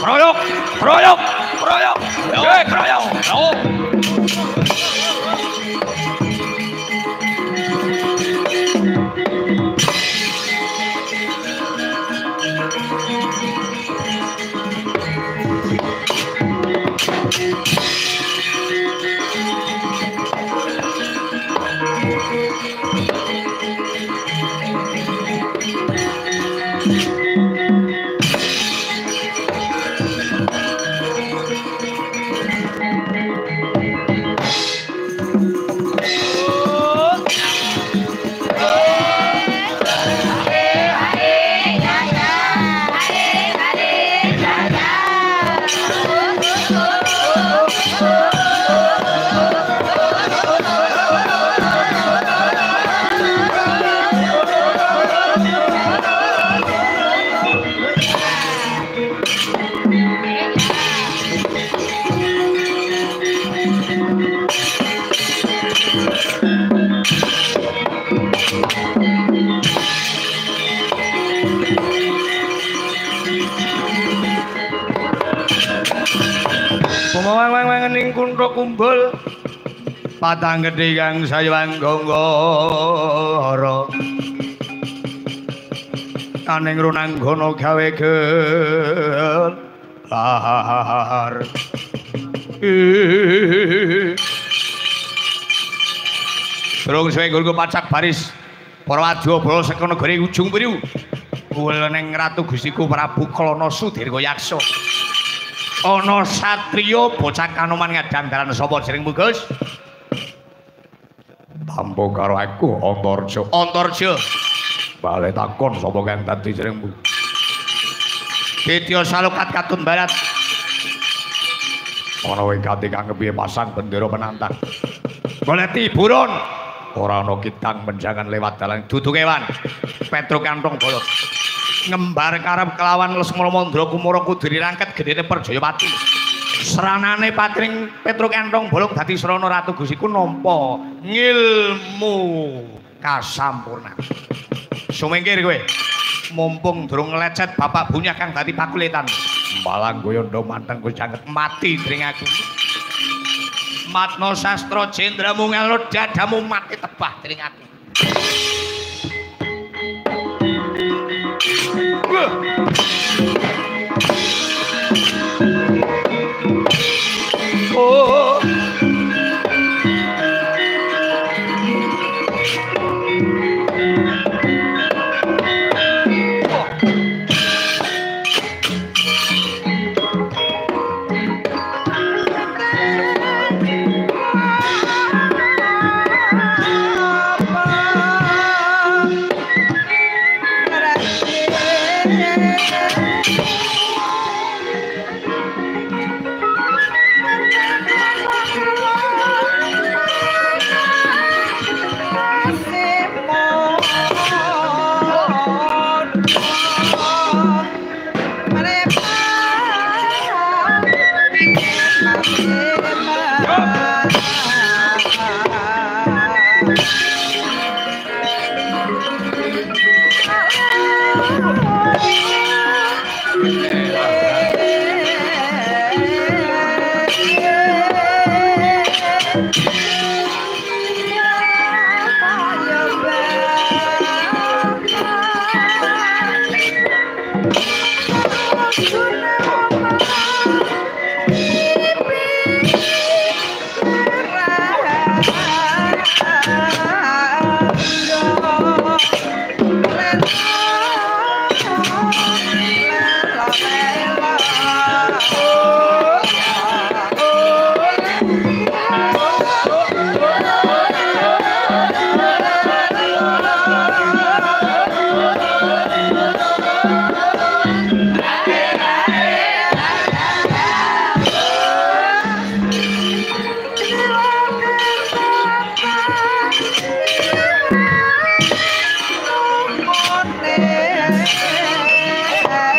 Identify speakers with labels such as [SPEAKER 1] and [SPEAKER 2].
[SPEAKER 1] Kroyok, kroyok, kroyok. Kroyok. Wang-wang-wang ning kuntha kumbul patang gedhe kang sayang ganggara aning runanggana gawe gelar Durung suwe nggo pacak baris para wadya saka negari ujung priyu kuwul ning Ratu Gustiku Prabu Klana Sudirga Yaksa ana satriya bocah Kanoman ngadandaran sapa jenengmu Gus? Tampa karo aku Antarja. Antarja. Bale takon sapa kang dadi jenengmu? Ditya Salukat Katun Barat. Ana wingati kang kepiye pasang bendera penantang. Goleti buron. Ora ana kitang menjangan lewat dalan dudu kewan. Petro kantong bolot. Ngembar karep kelawan Lesmana Mandra Kumara kudu dirangket gedene Perjayapati. Seranane patring Petro Kantong Bolong dadi srana Ratu Gustiku nampa ngilmu kasampurnan. Sumengkir kowe. Mumpung durung lecet bapak bunyah kang dadi pakulitan. Malang goyondo manteng kowe janget mati dring aku. Matna sastra jendramu ngelot dadamu mati tebah dring aku. Oh